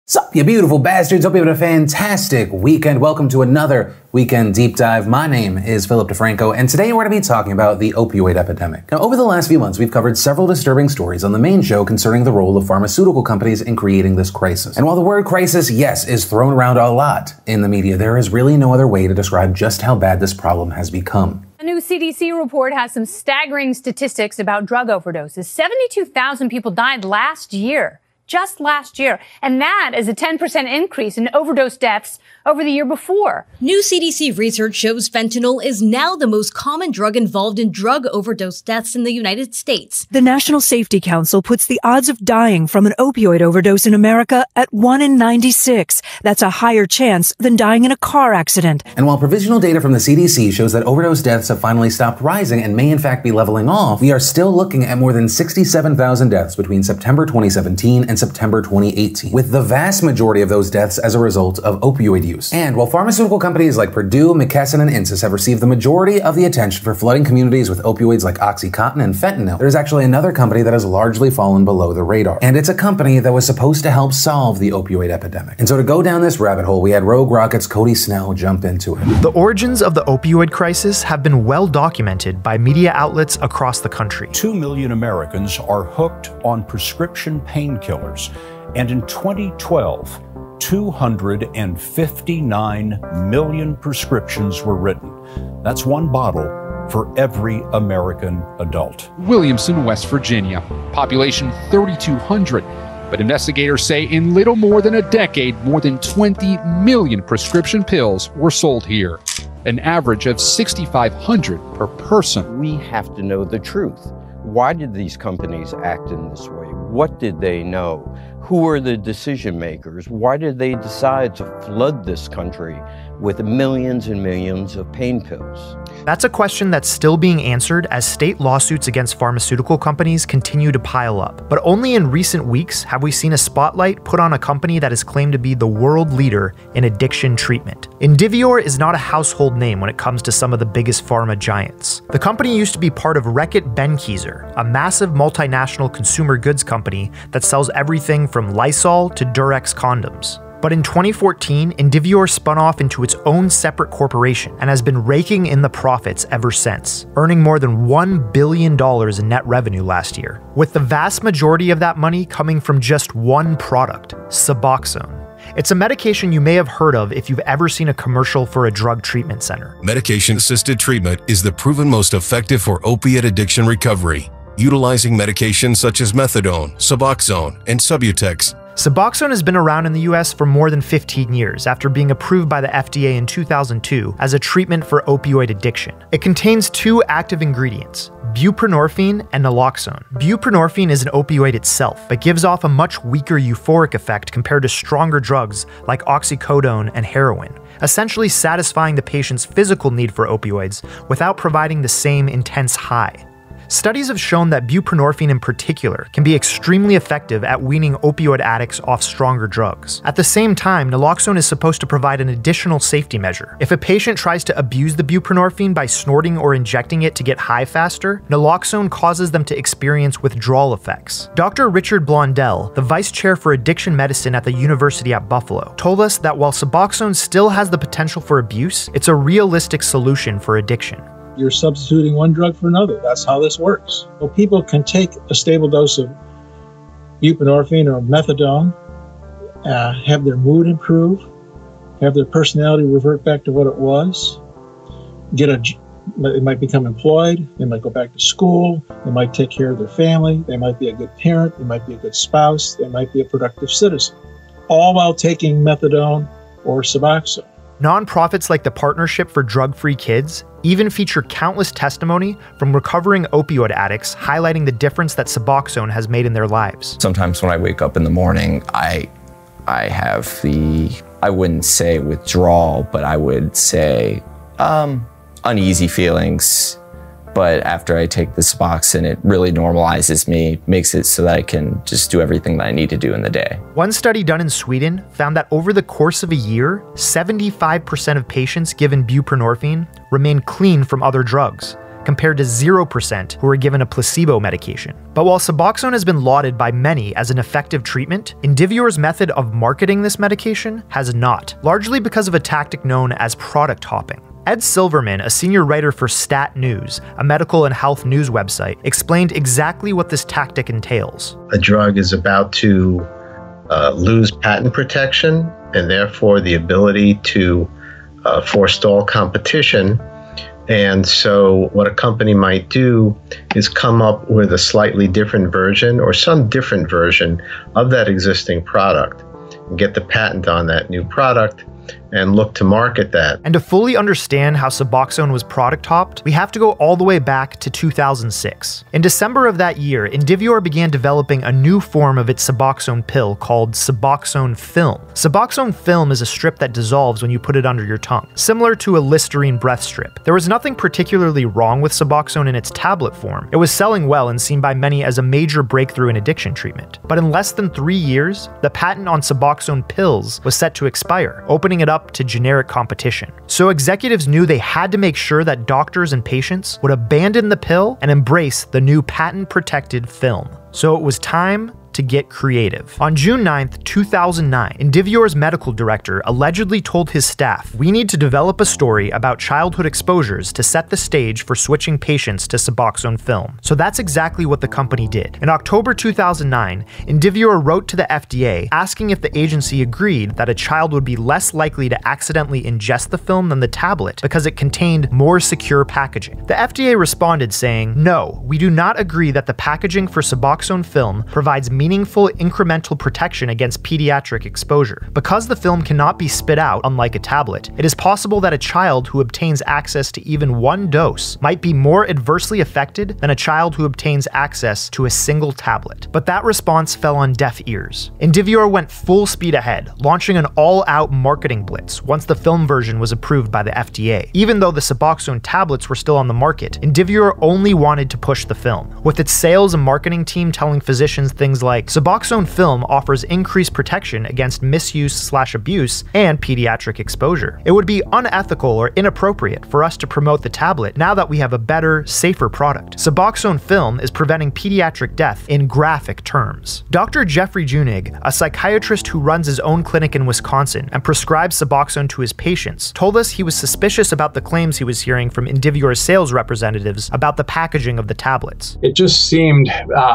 Sup, you beautiful bastards. Hope you had a fantastic weekend. Welcome to another Weekend Deep Dive. My name is Philip DeFranco, and today we're going to be talking about the opioid epidemic. Now, over the last few months, we've covered several disturbing stories on the main show concerning the role of pharmaceutical companies in creating this crisis. And while the word crisis, yes, is thrown around a lot in the media, there is really no other way to describe just how bad this problem has become. A new CDC report has some staggering statistics about drug overdoses. 72,000 people died last year. Just last year. And that is a 10% increase in overdose deaths over the year before. New CDC research shows fentanyl is now the most common drug involved in drug overdose deaths in the United States. The National Safety Council puts the odds of dying from an opioid overdose in America at 1 in 96. That's a higher chance than dying in a car accident. And while provisional data from the CDC shows that overdose deaths have finally stopped rising and may in fact be leveling off, we are still looking at more than 67,000 deaths between September 2017 and September 2018, with the vast majority of those deaths as a result of opioid use. And while pharmaceutical companies like Purdue, McKesson, and Insys have received the majority of the attention for flooding communities with opioids like OxyContin and fentanyl, there's actually another company that has largely fallen below the radar. And it's a company that was supposed to help solve the opioid epidemic. And so to go down this rabbit hole, we had Rogue Rocket's Cody Snell jump into it. The origins of the opioid crisis have been well documented by media outlets across the country. 2 million Americans are hooked on prescription painkillers. And in 2012, 259 million prescriptions were written. That's one bottle for every American adult. Williamson, West Virginia, population 3,200. But investigators say in little more than a decade, more than 20 million prescription pills were sold here, an average of 6,500 per person. We have to know the truth. Why did these companies act in this way? What did they know? Who are the decision makers? Why did they decide to flood this country with millions and millions of pain pills? That's a question that's still being answered as state lawsuits against pharmaceutical companies continue to pile up. But only in recent weeks have we seen a spotlight put on a company that is claimed to be the world leader in addiction treatment. Indivior is not a household name when it comes to some of the biggest pharma giants. The company used to be part of Reckitt Benckiser, a massive multinational consumer goods company that sells everything from Lysol to Durex condoms. But in 2014, Indivior spun off into its own separate corporation and has been raking in the profits ever since, earning more than $1 billion in net revenue last year, with the vast majority of that money coming from just one product, Suboxone. It's a medication you may have heard of if you've ever seen a commercial for a drug treatment center. Medication-assisted treatment is the proven most effective for opiate addiction recovery, utilizing medications such as methadone, Suboxone, and Subutex. Suboxone has been around in the US for more than 15 years after being approved by the FDA in 2002 as a treatment for opioid addiction. It contains two active ingredients, buprenorphine and naloxone. Buprenorphine is an opioid itself, but gives off a much weaker euphoric effect compared to stronger drugs like oxycodone and heroin, essentially satisfying the patient's physical need for opioids without providing the same intense high. Studies have shown that buprenorphine in particular can be extremely effective at weaning opioid addicts off stronger drugs. At the same time, naloxone is supposed to provide an additional safety measure. If a patient tries to abuse the buprenorphine by snorting or injecting it to get high faster, naloxone causes them to experience withdrawal effects. Dr. Richard Blondell, the vice chair for addiction medicine at the University at Buffalo, told us that while Suboxone still has the potential for abuse, it's a realistic solution for addiction. You're substituting one drug for another. That's how this works. So people can take a stable dose of buprenorphine or methadone, have their mood improve, have their personality revert back to what it was, they might become employed, they might go back to school, they might take care of their family, they might be a good parent, they might be a good spouse, they might be a productive citizen, all while taking methadone or Suboxone. Nonprofits like the Partnership for Drug-Free Kids even feature countless testimony from recovering opioid addicts highlighting the difference that Suboxone has made in their lives. Sometimes when I wake up in the morning, I have I wouldn't say withdrawal, but I would say uneasy feelings. But after I take the Suboxone, it really normalizes me, makes it so that I can just do everything that I need to do in the day. One study done in Sweden found that over the course of a year, 75% of patients given buprenorphine remained clean from other drugs, compared to 0% who were given a placebo medication. But while Suboxone has been lauded by many as an effective treatment, Indivior's method of marketing this medication has not, largely because of a tactic known as product hopping. Ed Silverman, a senior writer for Stat News, a medical and health news website, explained exactly what this tactic entails. A drug is about to lose patent protection and therefore the ability to forestall competition. And so what a company might do is come up with a slightly different version or some different version of that existing product and get the patent on that new product and look to market that. And to fully understand how Suboxone was product hopped, we have to go all the way back to 2006. In December of that year, Indivior began developing a new form of its Suboxone pill called Suboxone Film. Suboxone Film is a strip that dissolves when you put it under your tongue, similar to a Listerine breath strip. There was nothing particularly wrong with Suboxone in its tablet form. It was selling well and seen by many as a major breakthrough in addiction treatment. But in less than 3 years, the patent on Suboxone pills was set to expire, opening it up to generic competition. So executives knew they had to make sure that doctors and patients would abandon the pill and embrace the new patent-protected film. So it was time to get creative. On June 9th, 2009, Indivior's medical director allegedly told his staff, "We need to develop a story about childhood exposures to set the stage for switching patients to Suboxone Film." So that's exactly what the company did. In October 2009, Indivior wrote to the FDA asking if the agency agreed that a child would be less likely to accidentally ingest the film than the tablet because it contained more secure packaging. The FDA responded saying, "No, we do not agree that the packaging for Suboxone Film provides meaningful incremental protection against pediatric exposure. Because the film cannot be spit out, unlike a tablet, it is possible that a child who obtains access to even one dose might be more adversely affected than a child who obtains access to a single tablet." But that response fell on deaf ears. Indivior went full speed ahead, launching an all-out marketing blitz once the film version was approved by the FDA. Even though the Suboxone tablets were still on the market, Indivior only wanted to push the film, with its sales and marketing team telling physicians things like, "Suboxone Film offers increased protection against misuse/abuse and pediatric exposure. It would be unethical or inappropriate for us to promote the tablet now that we have a better, safer product. Suboxone Film is preventing pediatric death in graphic terms." Dr. Jeffrey Junig, a psychiatrist who runs his own clinic in Wisconsin and prescribes Suboxone to his patients, told us he was suspicious about the claims he was hearing from Indivior's sales representatives about the packaging of the tablets. It just seemed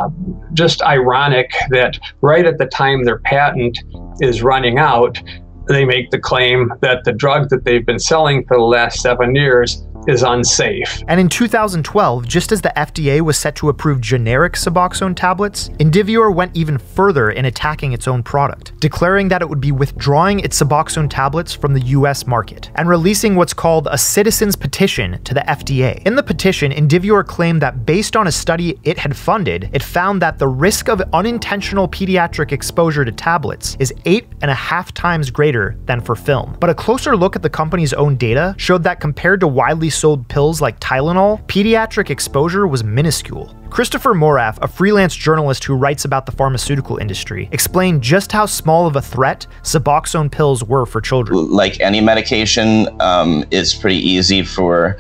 just ironic that right at the time their patent is running out, they make the claim that the drug that they've been selling for the last 7 years is unsafe. And in 2012, just as the FDA was set to approve generic Suboxone tablets, Indivior went even further in attacking its own product, declaring that it would be withdrawing its Suboxone tablets from the US market, and releasing what's called a citizen's petition to the FDA. In the petition, Indivior claimed that based on a study it had funded, it found that the risk of unintentional pediatric exposure to tablets is 8.5 times greater than for film. But a closer look at the company's own data showed that compared to widely sold pills like Tylenol, pediatric exposure was minuscule. Christopher Moraff, a freelance journalist who writes about the pharmaceutical industry, explained just how small of a threat Suboxone pills were for children. Like any medication, it's pretty easy for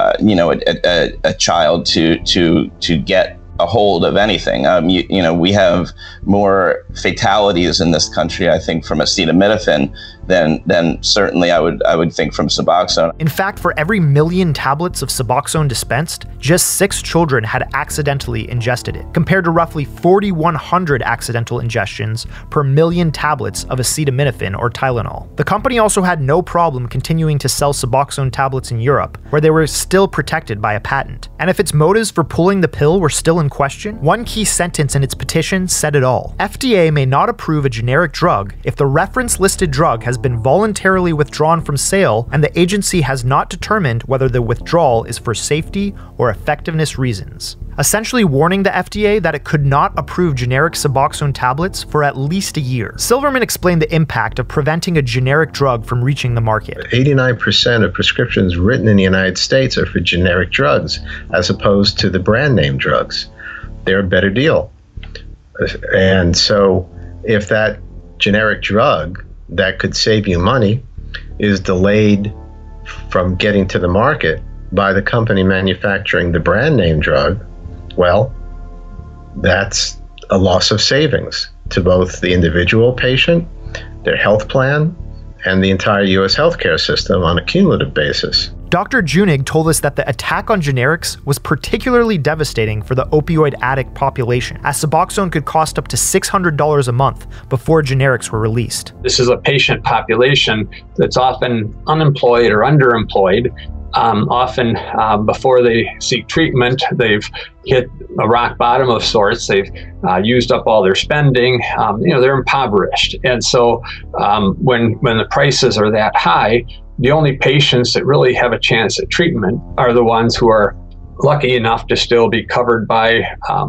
a child to get a hold of anything. We have more fatalities in this country, I think, from acetaminophen than certainly I would think from Suboxone. In fact, for every 1,000,000 tablets of Suboxone dispensed, just 6 children had accidentally ingested it, compared to roughly 4,100 accidental ingestions per 1,000,000 tablets of acetaminophen or Tylenol. The company also had no problem continuing to sell Suboxone tablets in Europe, where they were still protected by a patent. And if its motives for pulling the pill were still in question, one key sentence in its petition said it all. FDA may not approve a generic drug if the reference-listed drug has been voluntarily withdrawn from sale and the agency has not determined whether the withdrawal is for safety or effectiveness reasons, essentially warning the FDA that it could not approve generic Suboxone tablets for at least a year. Silverman explained the impact of preventing a generic drug from reaching the market. 89% of prescriptions written in the United States are for generic drugs as opposed to the brand name drugs. They're a better deal. And so if that generic drug that could save you money is delayed from getting to the market, by the company manufacturing the brand name drug, well, that's a loss of savings to both the individual patient, their health plan, and the entire U.S. healthcare system on a cumulative basis. Dr. Junig told us that the attack on generics was particularly devastating for the opioid addict population, as Suboxone could cost up to $600 a month before generics were released. This is a patient population that's often unemployed or underemployed. Often before they seek treatment, they've hit a rock bottom of sorts. They've used up all their spending. They're impoverished. And so when the prices are that high, the only patients that really have a chance at treatment are the ones who are lucky enough to still be covered by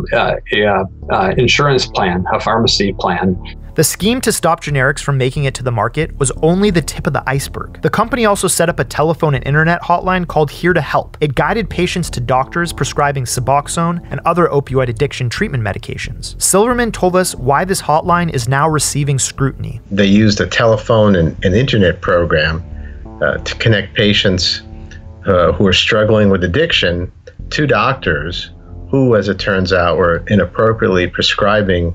a insurance plan, a pharmacy plan. The scheme to stop generics from making it to the market was only the tip of the iceberg. The company also set up a telephone and internet hotline called Here to Help. It guided patients to doctors prescribing Suboxone and other opioid addiction treatment medications. Silverman told us why this hotline is now receiving scrutiny. They used a telephone and internet program to connect patients who are struggling with addiction to doctors who, as it turns out, were inappropriately prescribing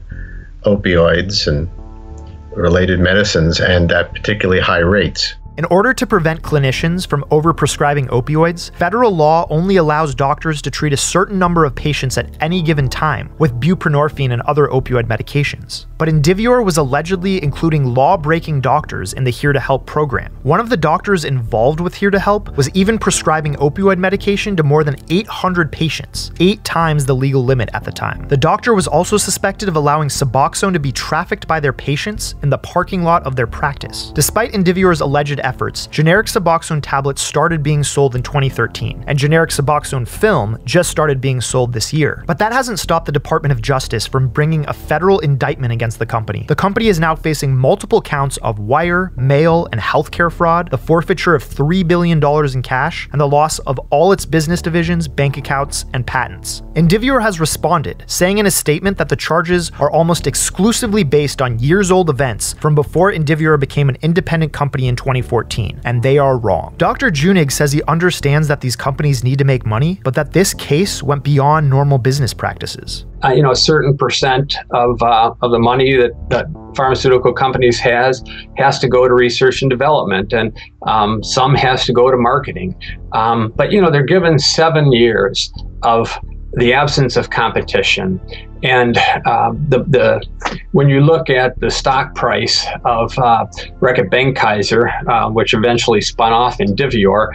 opioids and related medicines, and at particularly high rates. In order to prevent clinicians from overprescribing opioids, federal law only allows doctors to treat a certain number of patients at any given time with buprenorphine and other opioid medications. But Indivior was allegedly including law-breaking doctors in the Here to Help program. One of the doctors involved with Here to Help was even prescribing opioid medication to more than 800 patients, 8 times the legal limit at the time. The doctor was also suspected of allowing Suboxone to be trafficked by their patients in the parking lot of their practice. Despite Indivior's alleged efforts, generic Suboxone tablets started being sold in 2013, and generic Suboxone film just started being sold this year. But that hasn't stopped the Department of Justice from bringing a federal indictment against the company. The company is now facing multiple counts of wire, mail, and healthcare fraud, the forfeiture of $3 billion in cash, and the loss of all its business divisions, bank accounts, and patents. Indivior has responded, saying in a statement that the charges are almost exclusively based on years-old events from before Indivior became an independent company in 2014. And they are wrong. Dr. Junig says he understands that these companies need to make money, but that this case went beyond normal business practices. A certain percent of the money that pharmaceutical companies has to go to research and development, and some has to go to marketing. But they're given 7 years of the absence of competition. And when you look at the stock price of Reckitt Benckiser, which eventually spun off Indivior,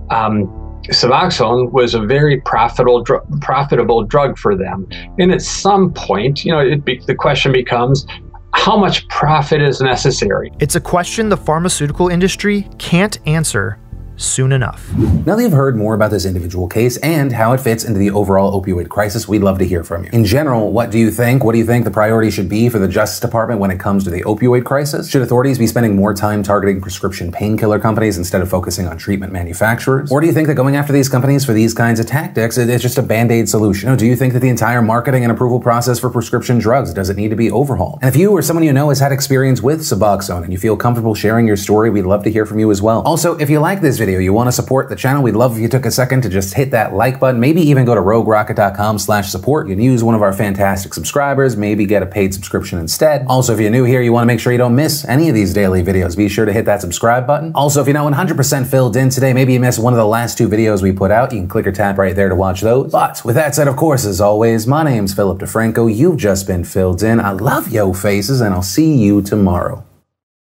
Suboxone was a very profitable drug for them. And at some point, the question becomes, how much profit is necessary? It's a question the pharmaceutical industry can't answer soon enough. Now that you've heard more about this individual case and how it fits into the overall opioid crisis, we'd love to hear from you. In general, what do you think? What do you think the priority should be for the Justice Department when it comes to the opioid crisis? Should authorities be spending more time targeting prescription painkiller companies instead of focusing on treatment manufacturers? Or do you think that going after these companies for these kinds of tactics is just a band-aid solution? Do you think that the entire marketing and approval process for prescription drugs does it need to be overhauled? And if you or someone you know has had experience with Suboxone and you feel comfortable sharing your story, we'd love to hear from you as well. Also, if you like this video, you want to support the channel, we'd love if you took a second to just hit that like button, maybe even go to roguerocket.com/support. You can use one of our fantastic subscribers, maybe get a paid subscription instead. Also, if you're new here, you want to make sure you don't miss any of these daily videos, be sure to hit that subscribe button. Also, if you're not 100% filled in today, maybe you missed one of the last 2 videos we put out, you can click or tap right there to watch those. But with that said, of course, as always, my name's Philip DeFranco. You've just been filled in. I love yo faces, and I'll see you tomorrow.